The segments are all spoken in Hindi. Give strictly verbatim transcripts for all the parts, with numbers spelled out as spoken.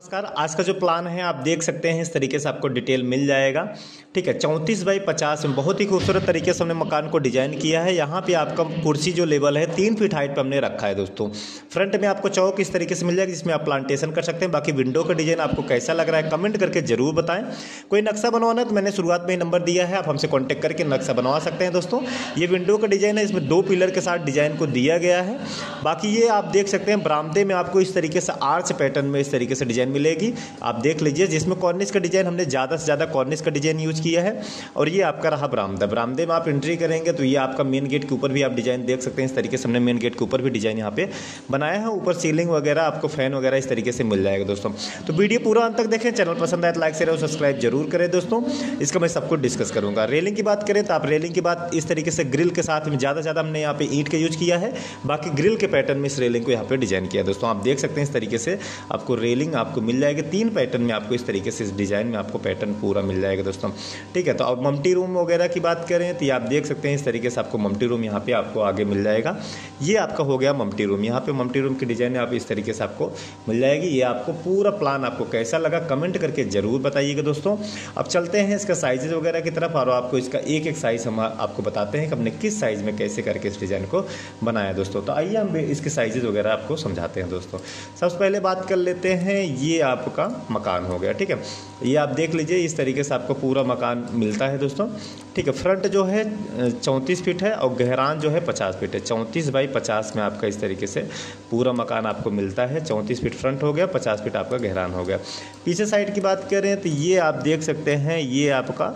नमस्कार। आज का जो प्लान है आप देख सकते हैं, इस तरीके से आपको डिटेल मिल जाएगा। ठीक है, चौंतीस बाई पचास में बहुत ही खूबसूरत तरीके से हमने मकान को डिजाइन किया है। यहाँ पे आपका कुर्सी जो लेवल है तीन फीट हाइट पे हमने रखा है दोस्तों। फ्रंट में आपको चौक इस तरीके से मिल जाएगा जिसमें आप प्लांटेशन कर सकते हैं। बाकी विंडो का डिजाइन आपको कैसा लग रहा है कमेंट करके जरूर बताएं। कोई नक्शा बनवाना है तो मैंने शुरुआत में ही नंबर दिया है, आप हमसे कॉन्टैक्ट करके नक्शा बनवा सकते हैं दोस्तों। ये विंडो का डिजाइन है, इसमें दो पिलर के साथ डिजाइन को दिया गया है। बाकी ये आप देख सकते हैं बरामदे में आपको इस तरीके से आर्च पैटर्न में इस तरीके से डिजाइन मिलेगी, आप देख लीजिए। जिसमें कॉर्निश का डिजाइन हमने ज़्यादा से ज़्यादा कॉर्निश का डिजाइन यूज किया है। और ये आपका रहा बरामदा। बरामदे में आप एंट्री करेंगे तो ये आपका मेन गेट के ऊपर भी आप डिजाइन देख सकते हैं। इस तरीके से हमने मेन गेट के ऊपर भी डिजाइन यहाँ पे बनाया है। ऊपर सीलिंग वगैरह आपको फैन वगैरह इस तरीके से मिल जाएगा दोस्तों। तो वीडियो पूरा अंत तक देखें, चैनल पसंद आए तो लाइक शेयर और सब्सक्राइब जरूर करें दोस्तों। इसका मैं सब कुछ डिस्कस करूँगा। रेलिंग की बात करें तो आप रेलिंग की बात इस तरीके से ग्रिल के साथ में ज़्यादा ज़्यादा हमने यहाँ पे ईंट का यूज किया है। बाकी ग्रिल के पैटर्न में इस रेलिंग को यहाँ पे डिजाइन किया दोस्तों। आप देख सकते हैं इस तरीके से आपको रेलिंग आपको मिल जाएगी। तीन पैटर्न में आपको इस तरीके से इस डिजाइन में आपको पैटर्न पूरा मिल जाएगा दोस्तों। ठीक है, तो अब मल्टी रूम वगैरह की बात करें तो ये आप देख सकते हैं इस तरीके से आपको मल्टी रूम यहाँ पे आपको आगे मिल जाएगा। ये आपका हो गया मल्टी रूम। यहाँ पे मल्टी रूम की डिजाइन आप इस तरीके से आपको मिल जाएगी। ये आपको पूरा प्लान आपको कैसा लगा कमेंट करके जरूर बताइएगा दोस्तों। अब चलते हैं इसका साइजेज वगैरह की तरफ और आपको इसका एक एक साइज हम आपको बताते हैं कि हमने किस साइज में कैसे करके इस डिजाइन को बनाया दोस्तों। तो आइए हम इसके साइजेज वगैरह आपको समझाते हैं दोस्तों। सबसे पहले बात कर लेते हैं, ये आपका मकान हो गया। ठीक है, ये आप देख लीजिए इस तरीके से आपको पूरा मकान मिलता है दोस्तों। ठीक है, फ्रंट जो है चौंतीस फीट है और गहरान जो है पचास फीट है। चौंतीस बाई पचास में आपका इस तरीके से पूरा मकान आपको मिलता है। चौंतीस फीट फ्रंट हो गया, पचास फीट आपका गहरान हो गया। पीछे साइड की बात करें तो ये आप देख सकते हैं, ये आपका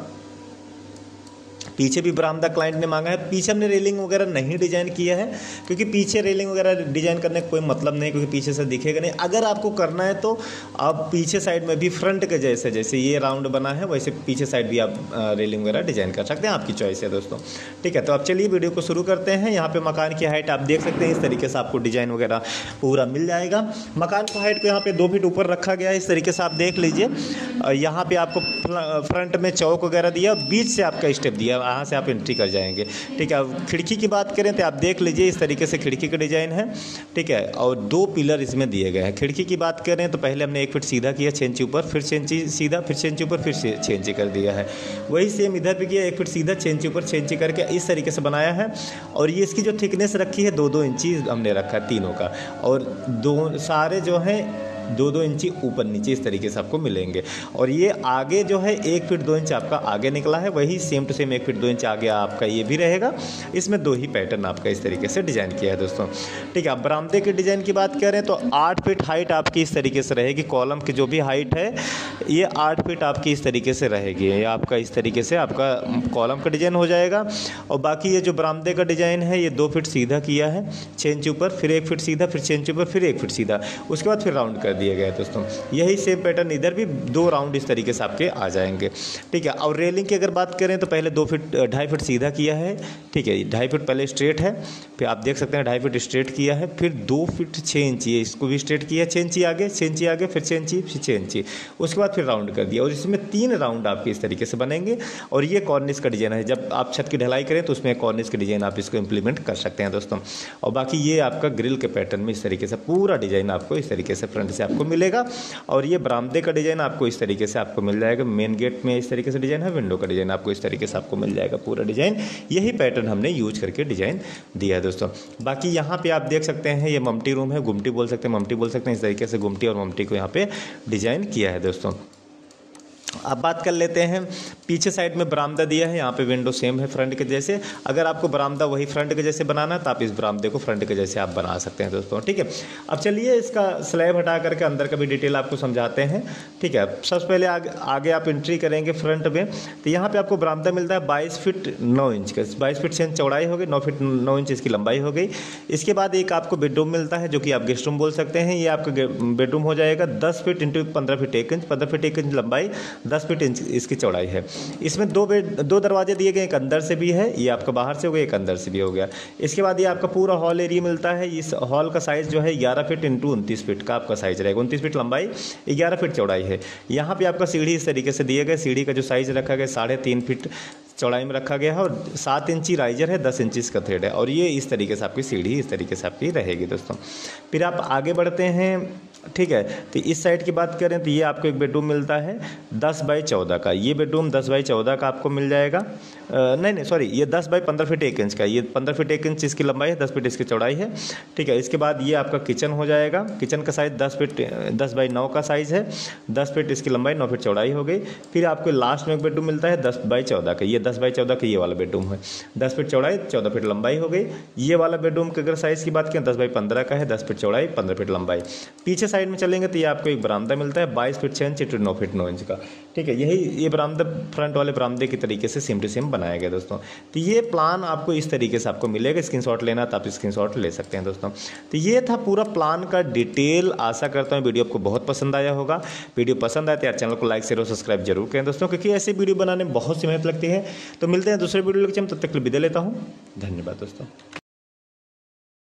पीछे भी बरामदा क्लाइंट ने मांगा है। पीछे हमने रेलिंग वगैरह नहीं डिजाइन किया है क्योंकि पीछे रेलिंग वगैरह डिजाइन करने का कोई मतलब नहीं, क्योंकि पीछे से दिखेगा नहीं। अगर आपको करना है तो आप पीछे साइड में भी फ्रंट के जैसे जैसे ये राउंड बना है वैसे पीछे साइड भी आप रेलिंग वगैरह डिजाइन कर सकते हैं, आपकी चॉइस है दोस्तों। ठीक है, तो अब चलिए वीडियो को शुरू करते हैं। यहाँ पे मकान की हाइट आप देख सकते हैं इस तरीके से आपको डिजाइन वगैरह पूरा मिल जाएगा। मकान की हाइट को यहाँ पे दो फीट ऊपर रखा गया है इस तरीके से आप देख लीजिए। यहाँ पे आपको फ्रंट में चौक वगैरह दिया, बीच से आपका स्टेप दिया, यहाँ से आप एंट्री कर जाएंगे। ठीक है, अब खिड़की की बात करें तो आप देख लीजिए इस तरीके से खिड़की का डिजाइन है। ठीक है, और दो पिलर इसमें दिए गए हैं। खिड़की की बात करें तो पहले हमने एक फीट सीधा किया, छः इंची ऊपर, फिर छः इंची सीधा, फिर छः इंची ऊपर, फिर छः इंची कर दिया है। वही सेम इधर भी किया, एक फीट सीधा, छः इंची ऊपर, छः इंची करके इस तरीके से बनाया है। और ये इसकी जो थिकनेस रखी है दो दो इंची हमने रखा है तीनों का। और दो सारे जो है दो दो इंची ऊपर नीचे इस तरीके से आपको मिलेंगे। और ये आगे जो है एक फीट दो इंच आपका आगे निकला है, वही सेम टू सेम एक फीट दो इंच आगे आपका ये भी रहेगा। इसमें दो ही पैटर्न आपका इस तरीके से डिजाइन किया है दोस्तों। ठीक है, अब बरामदे के डिजाइन की बात करें तो आठ फीट हाइट आपकी इस तरीके से रहेगी। कॉलम की जो भी हाइट है ये आठ फीट आपकी इस तरीके से रहेगी। ये आपका इस तरीके से आपका कॉलम का डिजाइन हो जाएगा। और बाकी ये जो बरामदे का डिजाइन है ये दो फीट सीधा किया है, छः इंच ऊपर, फिर एक फीट सीधा, फिर छः इंच ऊपर, फिर एक फीट सीधा, उसके बाद फिर राउंड कर दिया गया दोस्तों। यही सेम पैटर्न इधर भी दो राउंड इस तरीके से आपके आ जाएंगे। ठीक है, और रेलिंग की अगर बात करें तो पहले दो फीट ढाई फीट सीधा किया है। ठीक है, ढाई फीट पहले स्ट्रेट है, फिर आप देख सकते हैं ढाई फीट स्ट्रेट किया है, फिर दो फीट छः इंची है, इसको भी स्ट्रेट किया, छः इंची आगे, छः इंची आगे, फिर छः इंची, फिर छः इंची, उसके बाद फिर राउंड कर दिया। और इसमें तीन राउंड आपके इस तरीके से बनेंगे। और ये कॉर्निश का डिजाइन है, जब आप छत की ढलाई करें तो उसमें कॉर्निश का डिजाइन आप इसको इंप्लीमेंट कर सकते हैं दोस्तों। और बाकी ये आपका ग्रिल के पैटर्न में इस तरीके से पूरा डिजाइन आपको इस तरीके से फ्रंट से आपको मिलेगा। और ये बरामदे का डिजाइन आपको इस तरीके से आपको मिल जाएगा। मेन गेट में इस तरीके से डिजाइन है, विंडो का डिजाइन आपको इस तरीके से आपको मिल जाएगा पूरा डिजाइन। यही पैटर्न हमने यूज करके डिजाइन दिया है दोस्तों। बाकी यहाँ पे आप देख सकते हैं ये ममटी रूम है, गुमटी बोल सकते हैं, ममटी बोल सकते हैं। इस तरीके से गुमटी और ममटी को यहाँ पे डिजाइन किया है दोस्तों। अब बात कर लेते हैं, पीछे साइड में बरामदा दिया है, यहाँ पे विंडो सेम है फ्रंट के जैसे। अगर आपको बरामदा वही फ्रंट के जैसे बनाना है तो आप इस बरामदे को फ्रंट के जैसे आप बना सकते हैं दोस्तों। ठीक है, अब चलिए इसका स्लैब हटा करके अंदर का भी डिटेल आपको समझाते हैं। ठीक है, सबसे पहले आगे आगे आप एंट्री करेंगे फ्रंट में तो यहाँ पे आपको बरामदा मिलता है बाईस फीट नौ इंच का। बाईस फीट से चौड़ाई हो गई, नौ फीट नौ इंच इसकी लंबाई हो गई। इसके बाद एक आपको बेडरूम मिलता है जो कि आप गेस्ट रूम बोल सकते हैं। ये आपका बेडरूम हो जाएगा दस फीट इंटू पंद्रह फीट एक इंच, पंद्रह फीट एक इंच लंबाई, दस फीट इंच इसकी चौड़ाई है। इसमें दो बेड दो दरवाजे दिए गए, एक अंदर से भी है, ये आपका बाहर से हो गया, एक अंदर से भी हो गया। इसके बाद ये आपका पूरा हॉल एरिया मिलता है। इस हॉल का साइज जो है ग्यारह फीट इंटू उनतीस फीट का आपका साइज रहेगा। उनतीस फीट लंबाई, ग्यारह फीट चौड़ाई है। यहाँ पे आपका सीढ़ी इस तरीके से दिए गए। सीढ़ी का जो साइज रखा गया साढ़े तीन फीट चौड़ाई में रखा गया है और सात इंची राइजर है, दस इंची इसका थ्रेड है। और ये इस तरीके से आपकी सीढ़ी इस तरीके से आपकी रहेगी दोस्तों। फिर आप आगे बढ़ते हैं, ठीक है। तो इस साइड की बात करें तो ये आपको एक बेडरूम मिलता है दस बाई चौदह का, ये बेडरूम दस बाई चौदह का आपको मिल जाएगा। आ, नहीं नहीं सॉरी, ये दस बाई पंद्रह फीट एक इंच का, ये पंद्रह फीट एक इंच इसकी लंबाई है, दस फीट इसकी चौड़ाई है। ठीक है। इसके बाद ये आपका किचन हो जाएगा, किचन का साइज़ दस फीट दस बाई नौ का साइज़ है, दस फीट इसकी लंबाई, नौ फीट चौड़ाई हो गई। फिर आपको लास्ट में एक बेडरूम मिलता है दस बाई चौदह का, ये दस बाई चौदह का ये वाला बेडरूम है, दस फीट चौड़ाई चौदह फीट लंबाई हो गई। ये वाला बेडरूम की अगर साइज़ की बात करें दस बाई पंद्रह का है, दस फीट चौड़ाई पंद्रह फीट लंबाई। पीछे साइड में चलेंगे तो ये आपको एक बरामदा मिलता है बाईस फीट छः इंच इंटू नौ फीट नौ इंच का। ठीक है। यही ये बरामदा फ्रंट वाले बरामदे के तरीके से सेम टू सेम बनाया गया दोस्तों। तो ये प्लान आपको इस तरीके से आपको मिलेगा, स्क्रीनशॉट लेना तो आप स्क्रीनशॉट ले सकते हैं दोस्तों। तो ये था पूरा प्लान का डिटेल। आशा करता हूँ वीडियो आपको बहुत पसंद आया होगा। वीडियो पसंद आए तो यार चैनल को लाइक शेयर और सब्सक्राइब जरूर करें दोस्तों, क्योंकि ऐसे वीडियो बनाने में बहुत सी मेहनत लगती है। तो मिलते हैं दूसरे वीडियो लेक्चर में, तब तक विदा लेता हूँ। धन्यवाद दोस्तों।